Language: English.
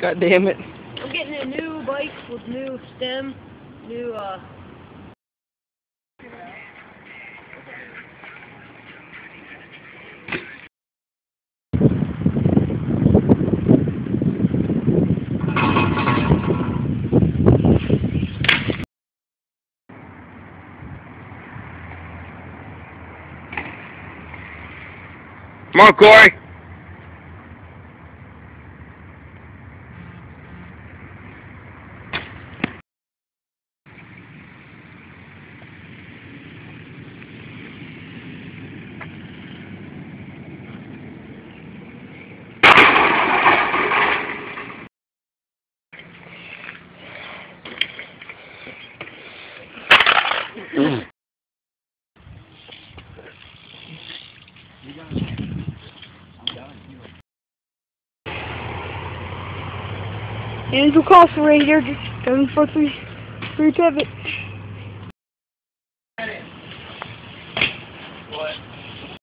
God damn it. I'm getting a new bike with new stem, new, Come on, Corey. Angel Cost Ranger, 743 pivot.